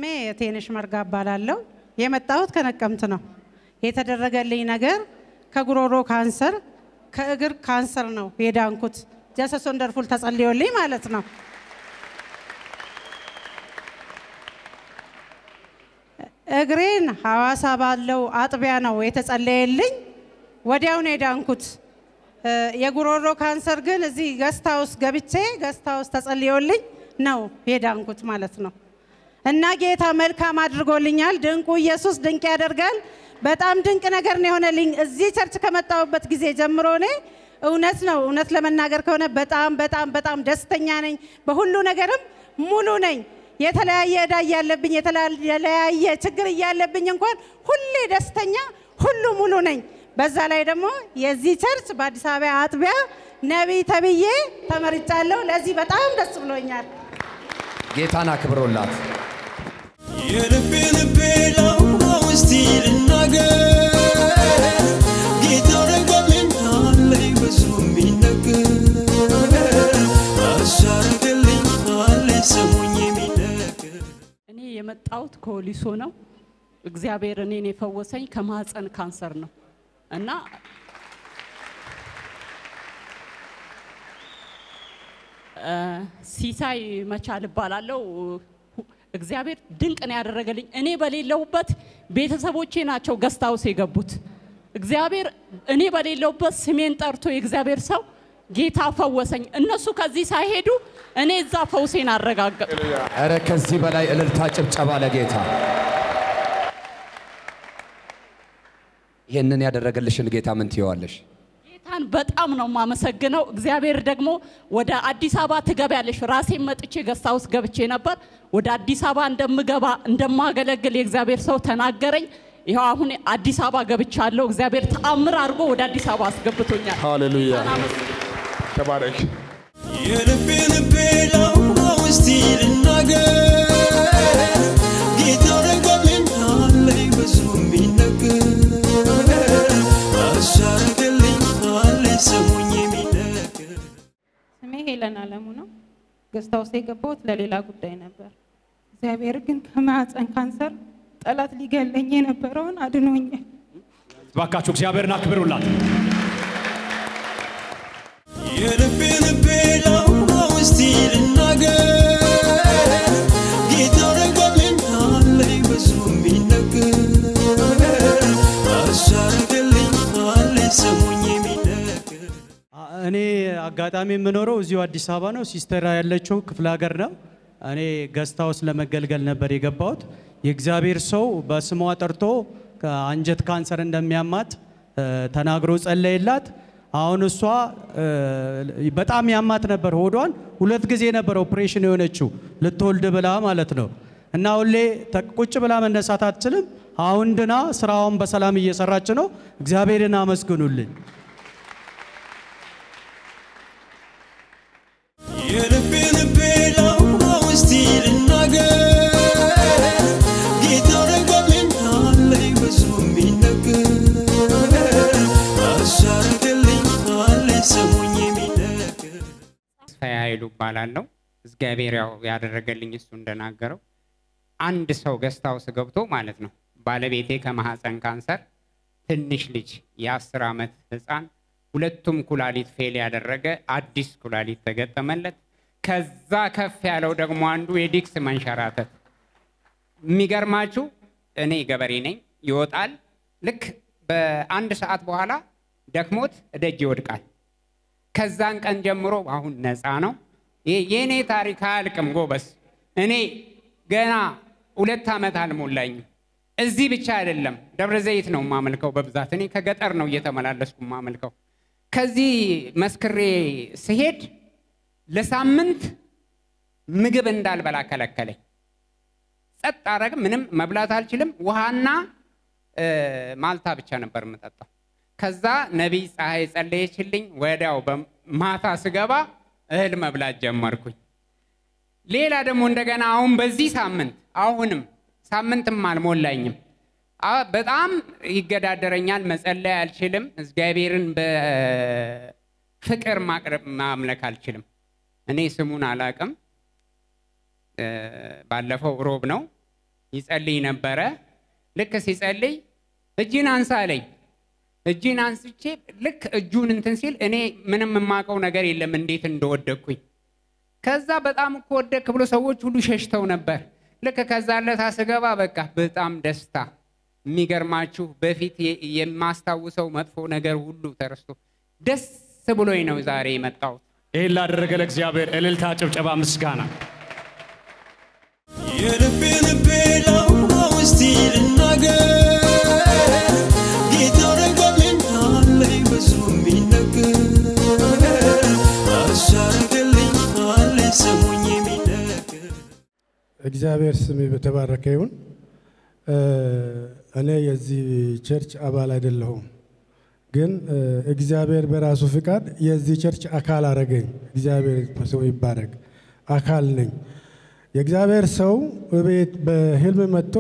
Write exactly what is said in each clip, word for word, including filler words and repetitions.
ስሜ ቴንሽ መርጋ ባላለው የመጣሁት ከነቀምት ነው የተደረገልኝ ነገር ከጉሮሮ ካንሰር ከእግር ካንሰር ነው የዳንኩት ጀሰስ ወንደርፉል ተጸልዮልኝ ማለት ነው እግሬን ሐዋሳ ባለው አጥቢያ ነው የተጸለየልኝ ወዲያው ነው የዳንኩት የጉሮሮ ካንሰር ግን እዚህ ገስታውስ ገብቼ ገስታውስ ተጸልዮልኝ ነው የዳንኩት ማለት ነው እና ጌታ መልካም አድርጎልኛል ድንቁ ኢየሱስ ድንቅ ያደርጋል በጣም ድንቅ ነገር ነው የሆነልኝ እዚህ ቸርች ከመጣሁበት ጊዜ ጀምሮ ነው እውነት ነው እውነት ለመናገር ከሆነ በጣም በጣም በጣም ደስተኛ ነኝ በሁሉ ነገርም ሙሉ ነኝ የተለያየ እዳ ያለብኝ የተለያየ ችግር ያለብኝ እንኳን ሁሌ ደስተኛ ሁሉ ሙሉ ነኝ በዛ ላይ ደግሞ የዚህ ቸርች በአዲስ አበባ አጥቢያ ነብይ ተብዬ ተመርጫለሁ ለዚህ በጣም ደስ ብሎኛል ጌታና ክብሮላት የልቤ ልቤ ላው እስቲ ልናገር ጌታ ረገለኝ አለኝ ብዙ የሚነገር አሻረገልኝ አለኝ ሰሙኝ የሚነገር እኔ የመጣሁት ከወሊሶ ነው እግዚአብሔር እኔን የፈወሰኝ ከማህፀን ካንሰር ነው እና ሲሳይ መቻል ባላለው እግዚአብሔር ድንቅ ነው ያደረገልኝ እኔ በሌለውበት ቤተሰቦቼ ናቸው ገስታውስ የገቡት እግዚአብሔር እኔ በሌለውበት ስሜን ጠርቶ የእግዚአብሔር ሰው ጌታ ፈወሰኝ እነሱ ከዚህ ሳይሄዱ እኔ እዛ ፈውሴን አረጋገጥኩ አረ ከዚህ በላይ እልልታ ጭብጨባ ለጌታ ይሄንን ያደረገልሽን ጌታ ምን ትይዋለሽ ጌታን በጣም ነው ማመሰግነው እግዚአብሔር ደግሞ ወደ አዲስ አበባ ትገባለሽ ራሴን መጥቼ ገስታውስ ገብቼ ነበር ወደ አዲስ አበባ እንደምገባ እንደማገለግል የእግዚአብሔር ሰው ተናገረኝ ይሄው አሁን አዲስ አበባ ገብቻለሁ እግዚአብሔር ተአምር አድርጎ ወደ አዲስ አበባ አስገብቶኛል ሃሌሉያ ተባረክ የልቤ ልቤ ላው እስቲ ልናገር ጌታ ረገለኝ አለኝ ብዙ የሚነገር አሻረገልኝ አለኝ ሰሙኝ የሚነገር ስሜ ሄለን አለሙ ነው ገስታውስ የገባሁት ለሌላ ጉዳይ ነበር እግዚአብሔር ግን ከማህፀን ካንሰር ጠላት ሊገለኝ የነበረውን አድኖኛል ባካችሁ እግዚአብሔርን አክብሩላት የልቤ ልቤ ላው እስቲ ልናገር ጌታ ረገለኝ አለኝ ብዙ የሚነገር አሻረገልኝ አለኝ ሰሙኝ የሚነገር እኔ አጋጣሚ የምኖረው እዚሁ አዲስ አበባ ነው ሲስተር ያለችው ክፍለ ሀገር ነው እኔ ገስታውስ ለመገልገል ነበር የገባሁት የእግዚአብሔር ሰው በስሟ ጠርቶ አንጀት ካንሰር እንደሚያማት ተናግሮ ጸለየላት አሁን እሷ በጣም ያማት ነበር ሆዷን ሁለት ጊዜ ነበር ኦፕሬሽን የሆነችው ልትወልድ ብላ ማለት ነው እና ሁሌ ቁጭ ብላ መነሳት አትችልም አሁን ድና ስራውን በሰላም እየሰራች ነው እግዚአብሔርን አመስግኑልኝ የልቤ ልቤ ላው እስቲ ልናገር ጌታ ረገለኝ አለኝ ብዙ የሚነገር አሻረገልኝ አለኝ ሰሙኝ የሚነገር ተስፋዬ ኃይሉ ባላለው እግዚአብሔር ያው ያደረገልኝ እሱ እንደናገረው አንድ ሰው ገስታውስ ገብቶ ማለት ነው ባለቤቴ ከማህፀን ካንሰር ትንሽ ልጅ የ10 አመት ህፃን ሁለቱም ኩላሊት ፌል ያደረገ አዲስ ኩላሊት ተገጠመለት ከዛ ከፍ ያለው ደግሞ አንዱ የዲክስ መንሸራተት የሚገርማችሁ እኔ ገበሬ ነኝ ይወጣል ልክ በአንድ ሰዓት በኋላ ደክሞት እደጅ ይወድቃል ከዛን ቀን ጀምሮ አሁን ነፃ ነው የኔ ታሪክ አልቅም ጎበስ እኔ ገና ሁለት አመት አልሞላኝ እዚህ ብቻ አይደለም ደብረ ዘይት ነው ማመልከው በብዛት እኔ ከገጠር ነው እየተመላለስኩ ማመልከው ከዚህ መስክሬ ሲሄድ ለሳምንት ምግብ እንዳልበላ ከለከለኝ ጸጥ አረግ ምንም መብላት አልችልም ውሃና ማልታ ብቻ ነበር መጣጣው ከዛ ነብይ ፀሐይ ጸለየችልኝ ወዲያው በማታ ስገባ እህል መብላት ጀመርኩኝ ሌላ ደግሞ እንደገና አሁን በዚህ ሳምንት አሁንም ሳምንትም አልሞላኝም በጣም ይገዳደረኛል መጸለይ አልችልም እግዚአብሔርን በፍቅር ማቅረብ ማምለክ አልችልም እኔ ስሙን አላቅም ባለፈው ሮብ ነው ይጸልይ ነበረ ልክ ሲጸልይ እጅን አንሳ አለኝ እጅን አንስቼ ልክ እጁን እንትን ሲል እኔ ምንም የማውቀው ነገር የለም እንዴት እንደወደቅኩኝ ከዛ በጣም እኮ ወደቅ ብሎ ሰዎች ሁሉ ሸሽተው ነበር ልክ ከዛ ለታ ስገባ በቃ በጣም ደስታ የሚገርማችሁ በፊት የማስታውሰው መጥፎ ነገር ሁሉ ተረስቶ ደስ ብሎኝ ነው ዛሬ የመጣው ይሄን ላደረገ ለእግዚአብሔር እልልታ ጭብጨባ ምስጋና የልቤ ልቤ ላውራው እስቲ ልናገር ጌታ ረገለኝ አለኝ ብዙ የሚነገር አሻረገልኝ አለኝ ስሙኝ የሚነገር እግዚአብሔር ስም የተባረከ ይሁን እኔ የዚህ ቸርች አባል አይደለሁም ግን እግዚአብሔር በራሱ ፍቃድ የዚህ ቸርች አካል አረገኝ እግዚአብሔር ሰው ይባረክ አካል ነኝ የእግዚአብሔር ሰው በቤት በህልም መጥቶ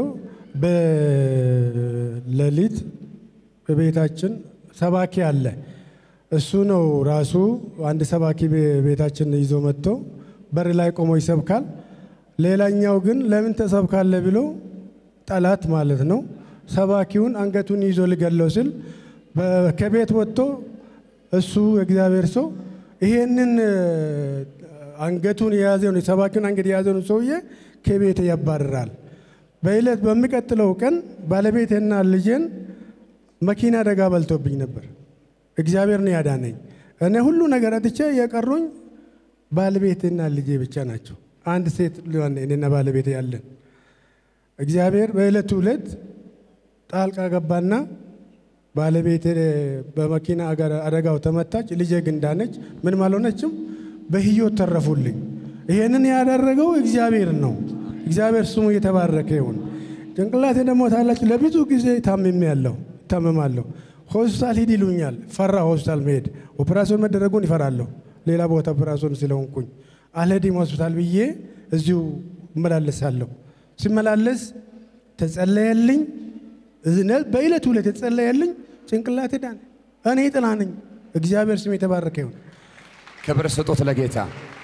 በሌሊት በቤታችን ሰባኪ አለ እሱ ነው ራሱ አንድ ሰባኪ ቤታችን ይዞ መጥቶ በር ላይ ቆሞ ይሰብካል ሌላኛው ግን ለምን ተሰብካለ ብሎ ጠላት ማለት ነው ሰባኪውን አንገቱን ይዞ ሊገለው ሲል ከቤት ወጥቶ እሱ እግዚአብሔር ሰው ይሄንን አንገቱን ያዘውን ሰባኪውን አንገት ያዘውን ሰውዬ ከቤት ያባርራል በእለት በሚቀጥለው ቀን ባለቤቴና ልጄን መኪና አደጋ በልቶብኝ ነበር እግዚአብሔር ነው ያዳነኝ እኔ ሁሉ ነገር አጥቼ የቀሩኝ ባለቤቴና ልጄ ብቻ ናቸው አንድ ሴት ልጅ እኔና ባለቤቴ ያለን እግዚአብሔር በእለቱ ዕለት ጣልቃ ገባና ባለቤቴ በመኪና አደጋው ተመታች ልጄ ግን ዳነች ምን ማለሆነችም በህይወት ተረፉልኝ ይሄንን ያደረገው እግዚአብሔር ነው እግዚአብሔር ስሙ የተባረከ ይሁን ጭንቅላቴ ደግሞ ታላች ለብዙ ጊዜ ታምሜ ያለው ታመማለሁ ሆስፒታል ሂድ ይሉኛል ፈራ ሆስፒታል መሄድ ኦፕራሲዮን መደረጉን ይፈራለሁ ሌላ ቦታ ኦፕራሲዮን ስለሆንኩኝ አልሄድም ሆስፒታል ብዬ እዚሁ እመላለሳለሁ ሲመላለስ ተጸለየልኝ እዝነት በእለቱ ዕለት ተጸለየልኝ ጭንቅላቴ ዳነ እኔ ጥላ ነኝ እግዚአብሔር ስም የተባረከ ይሁን ክብር ስጡት ለጌታ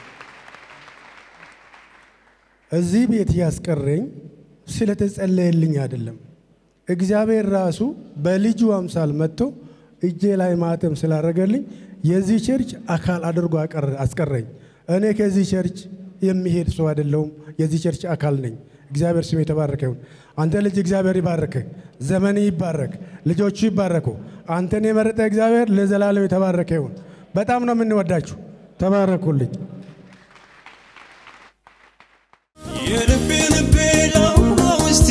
እዚህ ቤት ያስቀረኝ ስለተጸለየልኝ አይደለም እግዚአብሔር ራሱ በልጁ አምሳል መጥቶ እጄ ላይ ማተም ስላደረገልኝ የዚህ ቸርች አካል አድርጎ አስቀረኝ እኔ ከዚህ ቸርች የሚሄድ ሰው አይደለሁም የዚህ ቸርች አካል ነኝ እግዚአብሔር ስም የተባረከ ይሁን አንተ ልጅ እግዚአብሔር ይባርክ ዘመን ይባረክ ልጆቹ ይባረኩ አንተን የመረጠ እግዚአብሔር ለዘላለም የተባረከ ይሁን በጣም ነው የምንወዳችሁ ተባረኩልኝ የልቤ ልቤ ላውራው እስቲ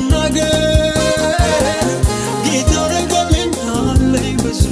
ልናገር ጌታ ረገለኝ አለኝ ብዙ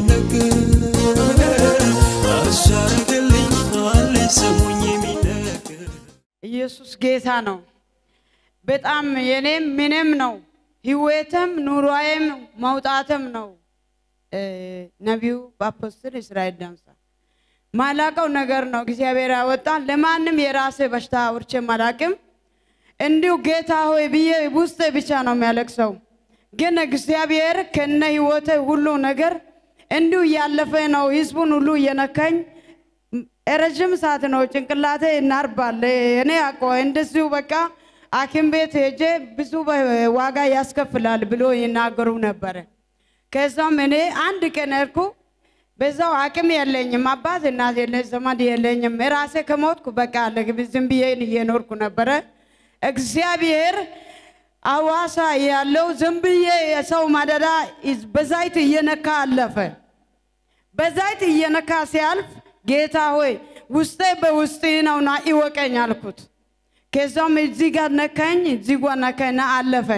የሚነገር አሻረገልኝ አለኝ ስሙኝ የሚነገር ኢየሱስ ጌታ ነው በጣም የኔም ምንም ነው ህይወትም ኑሮዬም መውጣትም ነው ነቢዩ አፖስትል እስራኤል ዳንሳ ማላቀው ነገር ነው እግዚአብሔር ያወጣን ለማንም የራሴ በሽታ ወርቼ ማላቅም እንዲሁ ጌታ ሆይ ብዬ ውስጤ ብቻ ነው የሚያለቅሰው ግን እግዚአብሔር ከነ ህይወቴ ሁሉ ነገር እንዲሁ ያለፈ ነው ህዝቡን ሁሉ የነካኝ ረጅም ሰዓት ነው ጭንቅላቴ እናርባል እኔ አቆ እንደዚሁ በቃ አኪም ቤት ሄጄ ብዙ ዋጋ ያስከፍላል ብሎ ይናገሩ ነበር ከዛም እኔ አንድ ቀን እርኩ በዛው አቅም የለኝም አባት እናት የለኝ ዘመድ የለኝም ራሴ ከሞትኩ በቃ ለግብዝም ብዬ እየኖርኩ ነበር እግዚአብሔር አዋሳ ያለው ዝምብዬ የሰው ማደዳ በዛይት እየነካ አለፈ በዛይት እየነካ ሲያልፍ ጌታ ሆይ ውስጤ በውስጤ ነውና ይወቀኝ አልኩት ከዛም እዚህ ጋር ነካኝ እዚህ ጋር ነካና አለፈ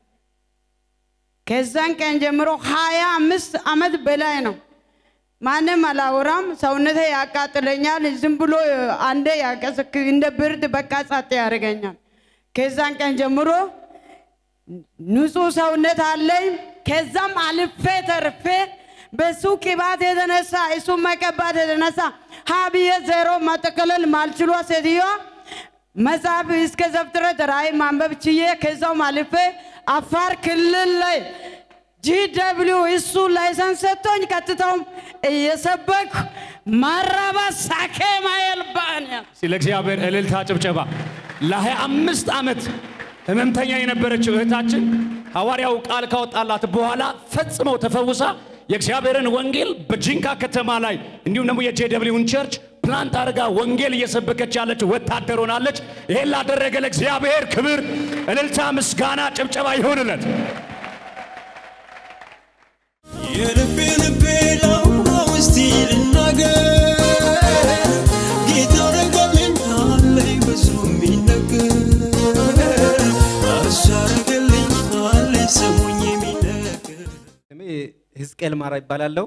ከዛን ቀን ጀምሮ ሃያ አምስት አመት በላይ ነው ማንም አላወራም ሰውነቴ ያቃጥለኛል ዝም ብሎ አንዴ ያቀስክ እንደ ብርድ በቃ ጻጥ ያርገኛል ከዛን ቀን ጀምሮ ንጹህ ሰውነት አለኝ ከዛም አልፌ ተርፌ በሱ ቅባት የተነሳ እሱ መቀባት የተነሳ ሀብዬ ዜሮ ማጠቀለል ማልችሏ ሴትዮ መጽሐፍ እስከ ዘፍጥረት ራእይ ማንበብ ችዬ ከዛው አልፌ አፋር ክልል ላይ ጂደብሊው እሱ ላይሰንስ ሰጥቶኝ ቀጥታውም እየሰበኩ ማራባ ሳከማ የልባንያ ስለ እግዚአብሔር እልልታ ጭብጨባ ለሃያ አምስት ዓመት ህመምተኛ የነበረችው እህታችን ሐዋርያው ቃል ካወጣላት በኋላ ፈጽመው ተፈውሳ የእግዚአብሔርን ወንጌል በጂንካ ከተማ ላይ እንዲሁም ደግሞ የጄደብሊውን ቸርች ፕላንት አድርጋ ወንጌል እየሰበከች ያለች ወታደር ሆናለች። ይሄን ላደረገ ለእግዚአብሔር ክብር፣ እልልታ፣ ምስጋና፣ ጭብጨባ ይሁንለት። የልቤ ልቤ ላውራው እስቲ ልናገር ጌታ ረገለኝ አለኝ ብዙ የሚነገር አሻረገልኝ አለኝ ስሙኝ የሚነገር ስሜ ሕዝቅኤል ማራ ይባላለሁ።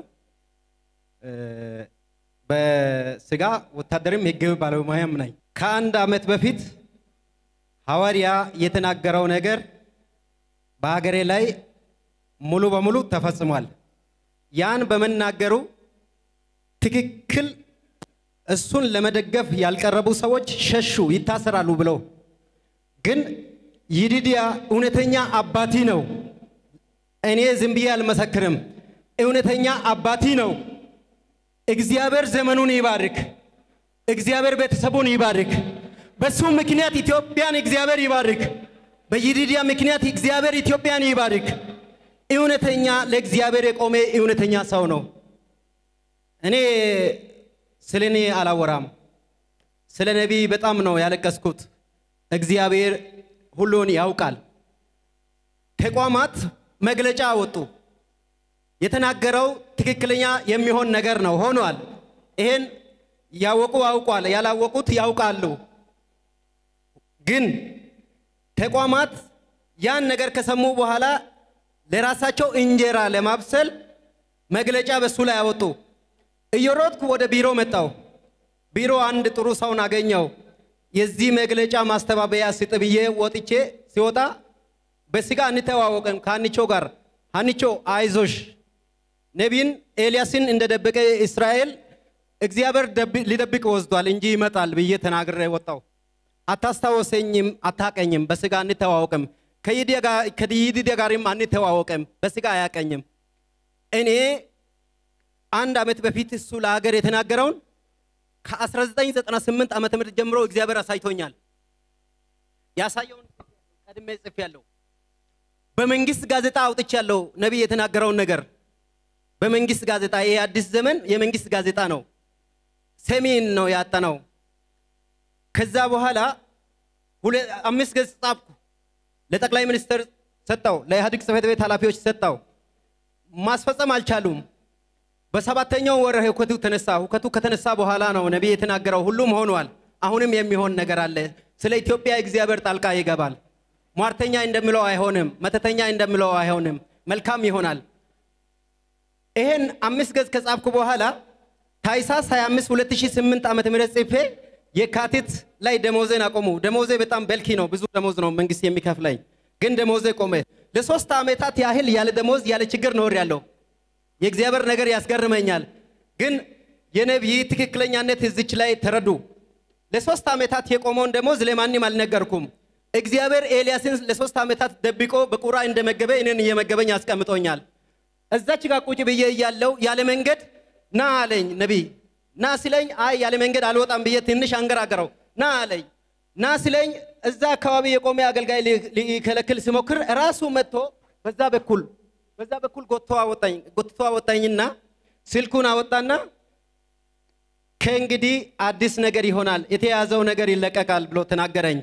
በስጋ ወታደርም የሕግ ባለሙያም ነኝ። ከአንድ ዓመት በፊት ሐዋርያ የተናገረው ነገር በሀገሬ ላይ ሙሉ በሙሉ ተፈጽሟል። ያን በመናገሩ ትክክል እሱን ለመደገፍ ያልቀረቡ ሰዎች ሸሹ፣ ይታሰራሉ ብለው ግን ይዲዲያ እውነተኛ አባቲ ነው። እኔ ዝም ብዬ አልመሰክርም። እውነተኛ አባቲ ነው። እግዚአብሔር ዘመኑን ይባርክ። እግዚአብሔር ቤተሰቡን ይባርክ። በሱ ምክንያት ኢትዮጵያን እግዚአብሔር ይባርክ። በይዲዲያ ምክንያት እግዚአብሔር ኢትዮጵያን ይባርክ። እውነተኛ ለእግዚአብሔር የቆመ እውነተኛ ሰው ነው። እኔ ስለኔ አላወራም። ስለ ነቢይ በጣም ነው ያለቀስኩት። እግዚአብሔር ሁሉን ያውቃል። ተቋማት መግለጫ ወጡ። የተናገረው ትክክለኛ የሚሆን ነገር ነው፣ ሆኗል። ይሄን ያወቁ አውቋል፣ ያላወቁት ያውቃሉ። ግን ተቋማት ያን ነገር ከሰሙ በኋላ ለራሳቸው እንጀራ ለማብሰል መግለጫ በሱ ላይ ያወጡ። እየሮጥኩ ወደ ቢሮ መጣው። ቢሮ አንድ ጥሩ ሰውን አገኘው። የዚህ መግለጫ ማስተባበያ ስጥብዬ ወጥቼ ሲወጣ በስጋ እንተዋወቅም ከአንቾ ጋር አንቾ አይዞሽ ነቢይን ኤልያስን እንደደበቀ እስራኤል እግዚአብሔር ሊደብቅ ወስዷል እንጂ ይመጣል ብዬ ተናግሬ ወጣው። አታስታውሰኝም፣ አታቀኝም፣ በስጋ እንተዋወቅም፣ ከይዲዲያ ጋርም አንተዋወቅም፣ በስጋ አያቀኝም። እኔ አንድ ዓመት በፊት እሱ ለሀገር የተናገረውን ከ1998 ዓመተ ምህረት ጀምሮ እግዚአብሔር አሳይቶኛል። ያሳየውን ቀድሜ ጽፌያለሁ። በመንግስት ጋዜጣ አውጥቻለሁ። ነቢይ የተናገረውን ነገር በመንግስት ጋዜጣ፣ ይሄ አዲስ ዘመን የመንግስት ጋዜጣ ነው። ሰሜን ነው ያጠናው። ከዛ በኋላ አምስት ገጽ ጻፍኩ። ለጠቅላይ ሚኒስትር ሰጣው፣ ለኢህአዴግ ጽሕፈት ቤት ኃላፊዎች ሰጣው። ማስፈጸም አልቻሉም። በሰባተኛው ወር ሁከቱ ተነሳ። ሁከቱ ከተነሳ በኋላ ነው ነቢይ የተናገረው ሁሉም ሆኗል። አሁንም የሚሆን ነገር አለ። ስለ ኢትዮጵያ እግዚአብሔር ጣልቃ ይገባል። ሟርተኛ እንደምለው አይሆንም፣ መተተኛ እንደምለው አይሆንም፣ መልካም ይሆናል። ይሄን አምስት ገጽ ከጻፍኩ በኋላ ታኅሳስ ሃያ አምስት ሁለት ሺህ ስምንት ዓመተ ምህረት ጽፌ የካቲት ላይ ደሞዜን አቆሙ። ደሞዜ በጣም በልኪ ነው፣ ብዙ ደሞዝ ነው መንግስት የሚከፍለኝ። ግን ደሞዜ ቆመ። ለሶስት ዓመታት ያህል ያለ ደሞዝ ያለ ችግር ኖር ያለው የእግዚአብሔር ነገር ያስገርመኛል። ግን የነቢይ ትክክለኛነት እዚች ላይ ተረዱ። ለሶስት ዓመታት የቆመውን ደሞዝ ለማንም አልነገርኩም። እግዚአብሔር ኤልያስን ለሶስት ዓመታት ደብቆ በቁራ እንደመገበ እኔን እየመገበኝ አስቀምጦኛል። እዛች ጋር ቁጭ ብዬ እያለሁ ያለ መንገድ ና አለኝ ነቢይ። ና ሲለኝ አይ ያለ መንገድ አልወጣም ብዬ ትንሽ አንገራገረው። ና አለኝ። ና ሲለኝ እዛ አካባቢ የቆመ አገልጋይ ሊከለክል ሲሞክር ራሱ መጥቶ በዛ በኩል በዛ በኩል ጎትቶ አወጣኝ። ጎትቶ አወጣኝና ስልኩን አወጣና ከእንግዲህ አዲስ ነገር ይሆናል፣ የተያዘው ነገር ይለቀቃል ብሎ ተናገረኝ።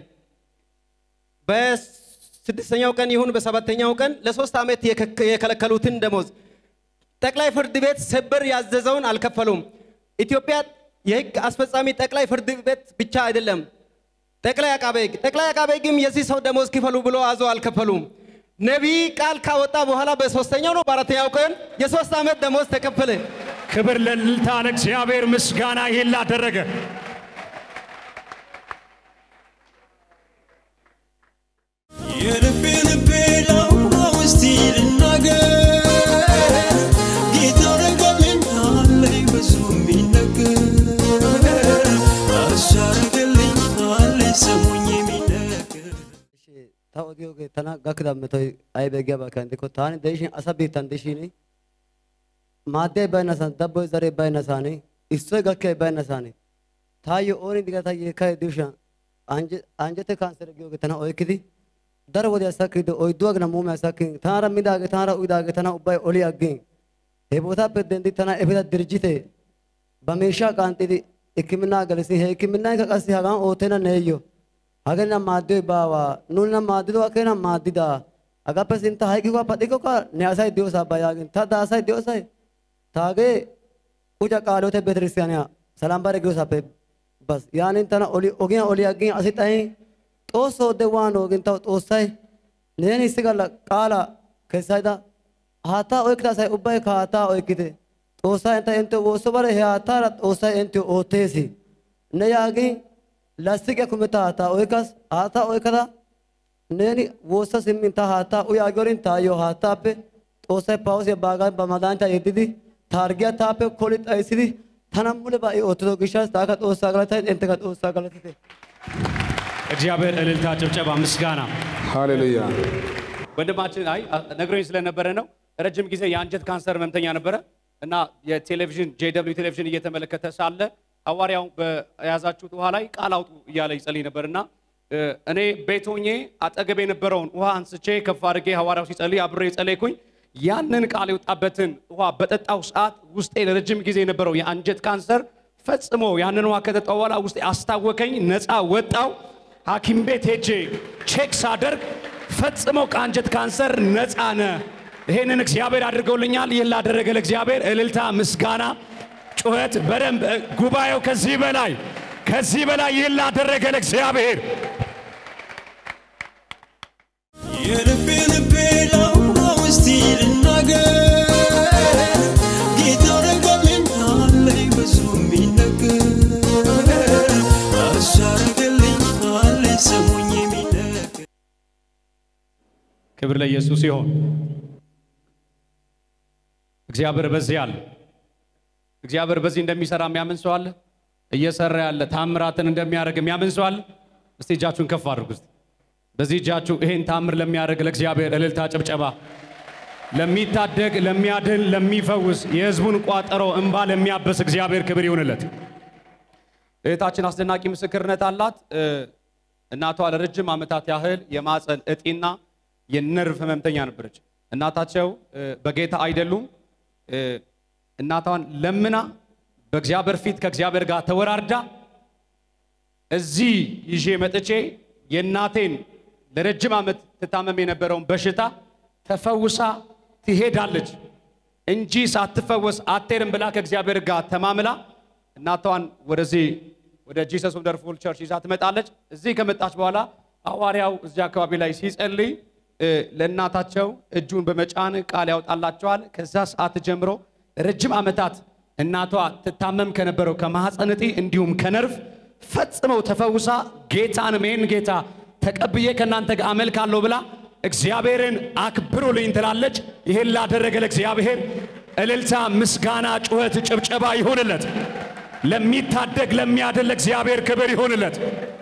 በስድስተኛው ቀን ይሁን በሰባተኛው ቀን ለሶስት ዓመት የከለከሉትን ደሞዝ ጠቅላይ ፍርድ ቤት ሰበር ያዘዘውን አልከፈሉም። ኢትዮጵያ የህግ አስፈጻሚ ጠቅላይ ፍርድ ቤት ብቻ አይደለም፣ ጠቅላይ አቃቤ ሕግ ጠቅላይ አቃቤ ሕግም የዚህ ሰው ደሞዝ ክፈሉ ብሎ አዞ አልከፈሉም። ነቢይ ቃል ካወጣ በኋላ በሶስተኛው ነው በአራተኛው ቀን የሶስት ዓመት ደሞዝ ተከፈለ። ክብር ለእልልታ ለእግዚአብሔር፣ ምስጋና ይሄን ላደረገ የልቤ ልቤ ላውራው እስቲ ልናገር ጌታ ረገለኝ አለኝ ብዙ የሚነገር አሻረገልኝ አለኝ ስሙኝ የሚነገር ታውቂው ገተና ጋክዳምተይ አይበገባ ከንዲኮ ታን ደሽን አሳቢታን ደሽኒ ማደ ባይናሳን ዳቦ ዘሬ ባይናሳኔ እሱ ጋከ ባይናሳኔ ታዩ ኦኒ ዲጋታ የካይ ዲሻ አንጀ አንጀተ ካንሰር ጊዮ ገተና ኦይክዲ dar wodi asakido oydu agna mume asakin tara midage tara uidage tana ubay oli agin he bota pe dendi tana ebeda dirjite bamesha qantidi ikimina galisi he ikimina ka qasi hagan otena neyo agena madde bawa nulna madido akena madida agape sinta haiki ko padiko ka ne asai dio sa bayagin ta da asai dio sai tage uja qalote betrisyania salam bare gyo sape bas yani tana oli ogian oli agin asitai toso de wano gin ta tosai neni sigala qala kesaida hata oikta sai ubay ka hata oikite tosa enta ente woso bare he hata rat tosa ente otesi ne yagi lasike kumeta hata oikas hata oikada neni wosa simminta hata uyagorin ta yo hata pe tosa pause baga bamadanta edidi targiya tape kolit aisidi tanamule ba otodo gishas ta ka tosa galata ente ka tosa galatite እግዚአብሔር እልልታ ጭብጨባ ምስጋና ሃሌሉያ ወንድማችን አይ ነግሮኝ ስለነበረ ነው ረጅም ጊዜ የአንጀት ካንሰር ህመምተኛ ነበረ እና የቴሌቪዥን ጄደብሊው ቴሌቪዥን እየተመለከተ ሳለ ሐዋርያው በያዛችሁት ውሃ ላይ ቃል አውጡ እያለ ይጸልይ ነበርና እኔ ቤት ሆኜ አጠገቤ የነበረውን ውሃ አንስቼ ከፍ አድርጌ ሐዋርያው ሲጸልይ አብሬ ጸለይኩኝ ያንን ቃል የወጣበትን ውሃ በጠጣው ሰዓት ውስጤ ለረጅም ጊዜ የነበረው የአንጀት ካንሰር ፈጽሞ ያንን ውሃ ከጠጣው በኋላ ውስጤ አስታወከኝ ነፃ ወጣው ሐኪም ቤት ሄጄ ቼክ ሳደርግ ፈጽሞ ከአንጀት ካንሰር ነፃ ነህ ይሄንን እግዚአብሔር አድርገውልኛል ይላ አደረገ ለእግዚአብሔር እልልታ ምስጋና ጩኸት በደንብ ጉባኤው ከዚህ በላይ ከዚህ በላይ ይላ አደረገ ለእግዚአብሔር የልቤ ልቤ ላውራው እስቲ ልናገር ጌታ ረገለኝ አለኝ ብዙ የሚነገር አሻረገልኝ አለኝ ስሙኝ የሚነገር ክብር ለኢየሱስ ይሁን እግዚአብሔር በዚህ አለ እግዚአብሔር በዚህ እንደሚሰራ የሚያምን ሰው አለ እየሰራ ያለ ታምራትን እንደሚያደርግ የሚያምን ሰው አለ እስቲ እጃችሁን ከፍ አድርጉ እስቲ በዚህ እጃችሁ ይሄን ታምር ለሚያደርግ ለእግዚአብሔር እልልታ ጭብጨባ ለሚታደግ ለሚያድን ለሚፈውስ የህዝቡን ቋጠሮ እንባ ለሚያበስ እግዚአብሔር ክብር ይሁንለት እህታችን አስደናቂ ምስክርነት አላት እናቷ ለረጅም ዓመታት ያህል የማፀን እጢና የነርቭ ህመምተኛ ነበረች እናታቸው በጌታ አይደሉም እናቷን ለምና በእግዚአብሔር ፊት ከእግዚአብሔር ጋር ተወራርዳ እዚህ ይዤ መጥቼ የናቴን ለረጅም ዓመት ተታመም የነበረውን በሽታ ተፈውሳ ትሄዳለች እንጂ ሳትፈወስ አትሄድም ብላ ከእግዚአብሔር ጋር ተማምላ እናቷን ወደዚህ ወደ ጂሰስ ወንደርፉል ቸርች ይዛ ትመጣለች እዚህ ከመጣች በኋላ ሐዋርያው እዚህ አካባቢ ላይ ሲጸልይ ለእናታቸው እጁን በመጫን ቃል ያወጣላቸዋል ከዛ ሰዓት ጀምሮ ረጅም ዓመታት እናቷ ተታመም ከነበረው ከማህፀን እጢ እንዲሁም ከነርቭ ፈጽመው ተፈውሳ ጌታን ሜን ጌታ ተቀብዬ ከናንተ ጋር አመልካለሁ ብላ እግዚአብሔርን አክብሩልኝ ትላለች ይሄን ላደረገ ለእግዚአብሔር እልልታ ምስጋና ጩኸት ጭብጨባ ይሁንለት ለሚታደግ ለሚያድል ለእግዚአብሔር ክብር ይሁንለት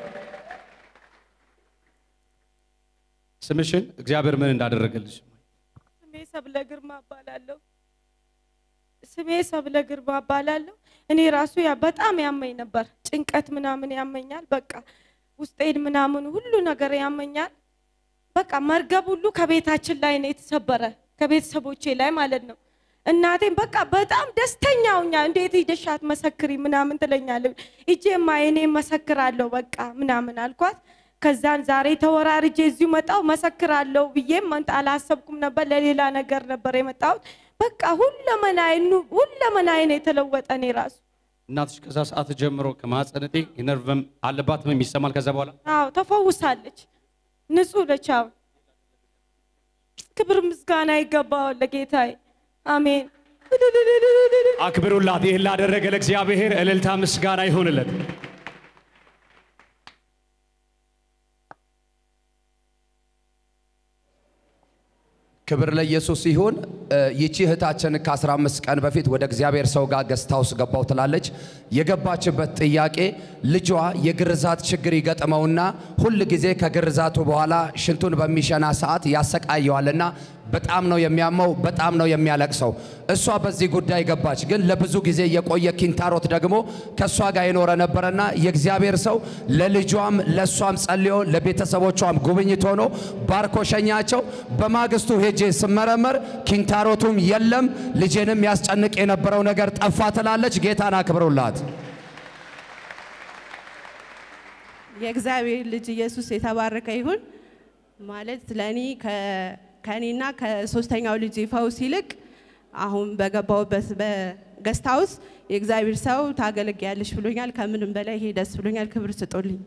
ስምሽን እግዚአብሔር ምን እንዳደረገልሽ ስሜ ሰብለ ግርማ እባላለሁ ስሜ ሰብለ ግርማ እባላለሁ እኔ ራሱ ያ በጣም ያመኝ ነበር ጭንቀት ምናምን ያመኛል በቃ ውስጤን ምናምን ሁሉ ነገር ያመኛል በቃ መርገብ ሁሉ ከቤታችን ላይ ነው የተሰበረ ከቤተሰቦቼ ላይ ማለት ነው እናቴን በቃ በጣም ደስተኛውኛ እንዴት ይደሻት መሰክሪ ምናምን ትለኛለች እጄማ እኔ መሰክራለሁ በቃ ምናምን አልኳት ከዛን ዛሬ ተወራርጄ እዚሁ መጣው መሰክራለሁ ብዬም አንተ አላሰብኩም ነበር ለሌላ ነገር ነበር የመጣው በቃ ሁለመናይኑ ሁለመናይነ የተለወጠ ነው ራሱ እናትሽ ከዛ ሰዓት ጀምሮ ከማህፀን እጢ የነርቭም አለባት ምን ይሰማል ከዛ በኋላ አዎ ተፈውሳለች ንጹህ ለቻው ክብር ምስጋና ይገባው ለጌታዬ አሜን አክብሩላት ይሄን ላደረገ ለእግዚአብሔር እልልታ ምስጋና ይሁንለት ክብር ለኢየሱስ ይሁን ይቺ እህታችን ከ15 ቀን በፊት ወደ እግዚአብሔር ሰው ጋር ገስታውስ ገባው ትላለች። የገባችበት ጥያቄ ልጇ የግርዛት ችግር ይገጥመውና ሁሉ ጊዜ ከግርዛቱ በኋላ ሽንቱን በሚሸና ሰዓት ያሰቃየዋልና በጣም ነው የሚያመው፣ በጣም ነው የሚያለቅሰው። እሷ በዚህ ጉዳይ ገባች። ግን ለብዙ ጊዜ የቆየ ኪንታሮት ደግሞ ከሷ ጋር ይኖር ነበርና የእግዚአብሔር ሰው ለልጇም ለሷም ጸልዮ ለቤተሰቦቿም ጉብኝት ሆኖ ባርኮ ሸኛቸው። በማግስቱ ሄጄ ስመረመር ኪንታሮቱም የለም፣ ልጄንም ያስጨንቅ የነበረው ነገር ጠፋ ትላለች። ጌታን አክብሩላት። የእግዚአብሔር ልጅ ኢየሱስ የተባረከ ይሁን። ማለት ለኔ ከኔና ከሶስተኛው ልጅ ፈውስ ይልቅ አሁን በገባውበት በገስታውስ የእግዚአብሔር ሰው ታገለግያለሽ ብሎኛል። ከምንም በላይ ይሄ ደስ ብሎኛል። ክብር ስጦልኝ።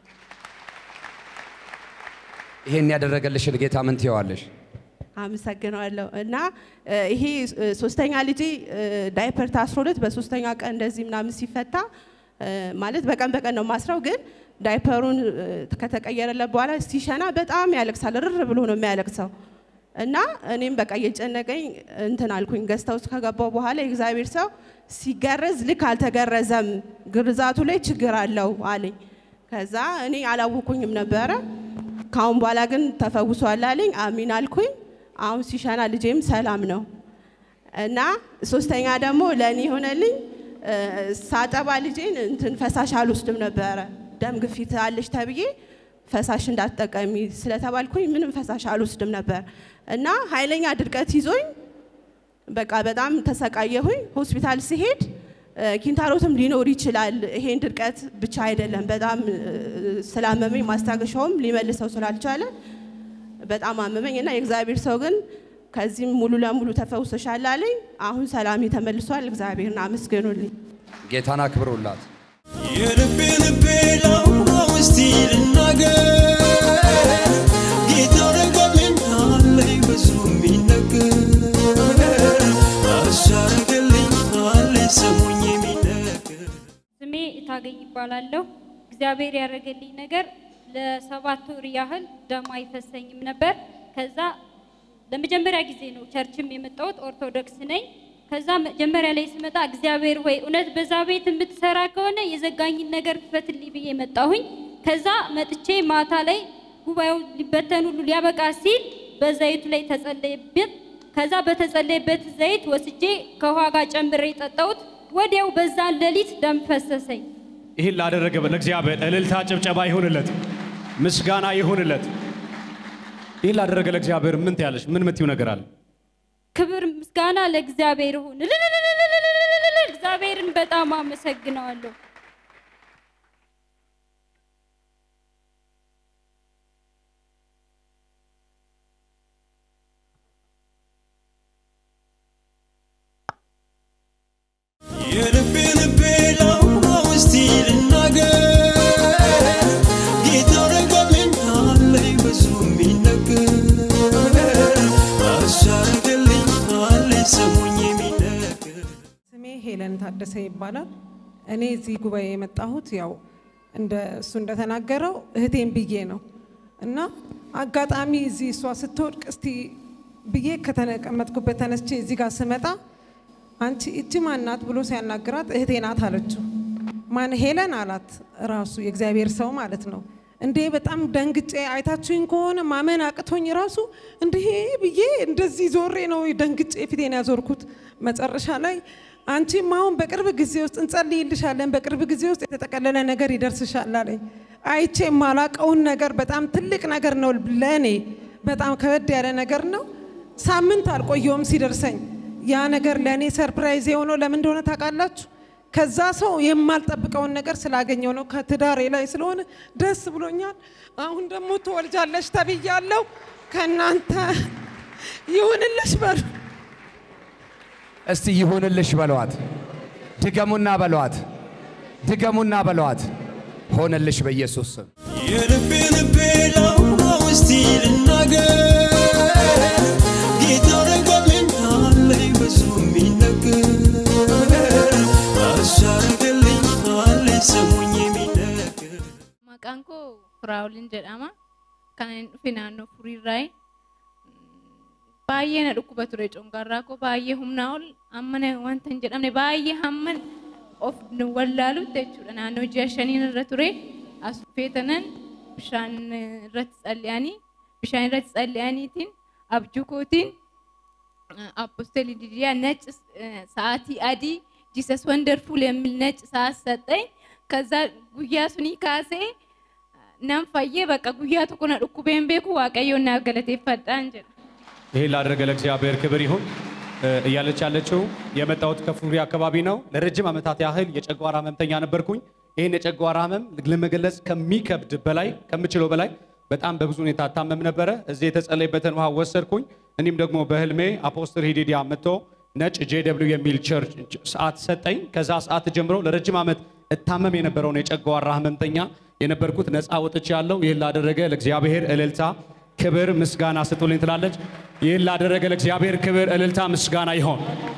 ይሄን ያደረገልሽን ጌታ ምን ትይዋለሽ? አመሰግናለሁ። እና ይሄ ሶስተኛ ልጅ ዳይፐር ታስሮለት በሶስተኛ ቀን እንደዚህ ምናምን ሲፈታ ማለት በቀን በቀን ነው ማስራው። ግን ዳይፐሩን ከተቀየረለት በኋላ ሲሸና በጣም ያለቅሳል። ርር ብሎ ነው የሚያለቅሰው። እና እኔም በቃ እየጨነቀኝ እንትን አልኩኝ። ገስታውስ ከገባው በኋላ የእግዚአብሔር ሰው ሲገረዝ ልክ አልተገረዘም፣ ግርዛቱ ላይ ችግር አለው አለኝ። ከዛ እኔ አላወኩኝም ነበረ። ካሁን በኋላ ግን ተፈውሷል አለኝ። አሚን አልኩኝ። አሁን ሲሸና ልጄም ሰላም ነው። እና ሶስተኛ ደግሞ ለኔ ሆነልኝ። ሳጠባ ልጄን እንትን ፈሳሽ አልወስድም ነበረ። ደም ግፊት አለሽ ተብዬ ፈሳሽ እንዳትጠቀሚ ስለተባልኩኝ ምንም ፈሳሽ አልወስድም ነበር። እና ኃይለኛ ድርቀት ይዞኝ በቃ በጣም ተሰቃየሁኝ። ሆስፒታል ሲሄድ ኪንታሮትም ሊኖር ይችላል፣ ይሄን ድርቀት ብቻ አይደለም። በጣም ስላመመኝ ማስታገሻውም ሊመልሰው ስላልቻለ በጣም አመመኝ። እና የእግዚአብሔር ሰው ግን ከዚህም ሙሉ ለሙሉ ተፈውሰሻል አለኝ። አሁን ሰላም ተመልሷል። እግዚአብሔርን አመስግኑልኝ። ጌታን አክብሩላት። የልቤ ልቤ ላውራው እስቲ ልናገር ጌታ ረገለኝ አለኝ ብዙ የሚነገር አሻረገልኝ አለኝ ሰሙኝ የሚነገር። ስሜ ታገኝ ይባላለሁ። እግዚአብሔር ያደረገልኝ ነገር ለሰባት ወር ያህል ደም አይፈሰኝም ነበር። ከዛ ለመጀመሪያ ጊዜ ነው ቸርችም የመጣሁት። ኦርቶዶክስ ነኝ። ከዛ መጀመሪያ ላይ ስመጣ እግዚአብሔር ሆይ እውነት በዛ ቤት የምትሰራ ከሆነ የዘጋኝን ነገር ክፈትልኝ ብዬ መጣሁኝ። ከዛ መጥቼ ማታ ላይ ጉባኤው ሊበተን ሁሉ ሊያበቃ ሲል በዘይቱ ላይ ተጸለየበት። ከዛ በተጸለየበት ዘይት ወስጄ ከውሃ ጋር ጨምሬ ጠጣሁት። ወዲያው በዛ ሌሊት ደም ፈሰሰኝ። ይሄን ላደረገ ለእግዚአብሔር እልልታ ጭብጨባ ይሁንለት፣ ምስጋና ይሁንለት። ይሄን ላደረገ ለእግዚአብሔር ምን ትያለሽ? ምን ምትዩ ነገር አለ? ክብር ምስጋና ለእግዚአብሔር ይሁን። እግዚአብሔርን በጣም አመሰግናለሁ። የልቤ ልቤ ላውራው እስቲ ልናገር ጌታ ረገለኝ አለኝ ብዙ የሚነገር አሻረገልኝ አለኝ ሰሙኝ የሚነገር። ስሜ ሄለን ታደሰ ይባላል። እኔ እዚህ ጉባኤ የመጣሁት ያው እንደ እሱ እንደተናገረው እህቴን ብዬ ነው። እና አጋጣሚ እዚህ እሷ ስትወድቅ እስቲ ብዬ ከተቀመጥኩበት ተነስቼ እዚህ ጋር ስመጣ አንቺ እቺ ማን ናት ብሎ ሲያናግራት እህቴ ናት አለችው። ማን? ሄለን አላት። ራሱ የእግዚአብሔር ሰው ማለት ነው። እንዴ በጣም ደንግጬ አይታችሁኝ ከሆነ ማመን አቅቶኝ ራሱ እንዴ ብዬ እንደዚህ ዞሬ ነው ደንግጬ ፊቴን ያዞርኩት። መጨረሻ ላይ አንቺም አሁን በቅርብ ጊዜ ውስጥ እንጸልይልሻለን፣ በቅርብ ጊዜ ውስጥ የተጠቀለለ ነገር ይደርስሻል አለኝ። አይቼ ማላቀውን ነገር በጣም ትልቅ ነገር ነው ለኔ፣ በጣም ከበድ ያለ ነገር ነው። ሳምንት አልቆየውም ሲደርሰኝ። ያ ነገር ለኔ ሰርፕራይዝ የሆነው ለምን እንደሆነ ታውቃላችሁ? ከዛ ሰው የማልጠብቀውን ነገር ስላገኘው ነው። ከትዳሬ ላይ ስለሆነ ደስ ብሎኛል። አሁን ደግሞ ትወልጃለሽ ተብያለሁ። ከናንተ ይሁንልሽ በሉ እስቲ። ይሁንልሽ በሏት። ድገሙና በሏት። ድገሙና በሏት። ሆነልሽ በኢየሱስ ስም። የልቤ ልቤ ላውራው እስቲ ልናገር ጌታ ረገለኝ አለኝ ብዙ የሚነገር አሻረገልኝ አለኝ ሰሙኝ የሚነገር። Maqaan koo Firaa'olin jedhama. Kan dhufe naannoo Furiirraa. baay'ee na dhukkuba ture congarraa koo baay'ee humnaa ol amma wanta hin jedhamne baay'ee hamman of wallaalutti jechuudha naannoo ji'a shaniin irra ture as feetanan bishaan irratti tsalliyanii bishaan irratti tsalliyaniitiin abjuu kootiin አፖስቶል ዲዲያ ነጭ ሰዓቲ አዲ ጂሰስ ወንደርፉል የሚል ነጭ ሰዓት ሰጠኝ ከዛ ጉያ ሱኒ ካሴ ናንፋዬ በቃ ጉያ ተኮነ ዱኩቤን ቤኩ ዋቀየውና ገለቴ ፈጣን እንጂ ይሄ ላደረገ ለእግዚአብሔር ክብር ይሁን እያለች ያለችው የመጣሁት ከፉሪ አካባቢ ነው ለረጅም ዓመታት ያህል የጨጓራ ህመምተኛ ነበርኩኝ ይሄን የጨጓራ ህመም ለመገለጽ ከሚከብድ በላይ ከምችለው በላይ በጣም በብዙ ሁኔታ ታመም ነበረ እዚህ የተጸለየበትን ውሃ ወሰድኩኝ እኔም ደግሞ በህልሜ አፖስቶል ሂዲዲያ መጥቶ ነጭ ጄ ደብሊው የሚል ቸርች ሰዓት ሰጠኝ ከዛ ሰዓት ጀምሮ ለረጅም ዓመት እታመም የነበረው የጨጓራ ህመምተኛ የነበርኩት ነፃ ወጥቻለሁ ይሄን ላደረገ ለእግዚአብሔር እልልታ ክብር ምስጋና ስጡልኝ ትላለች ይሄን ላደረገ ለእግዚአብሔር ክብር እልልታ ምስጋና ይሁን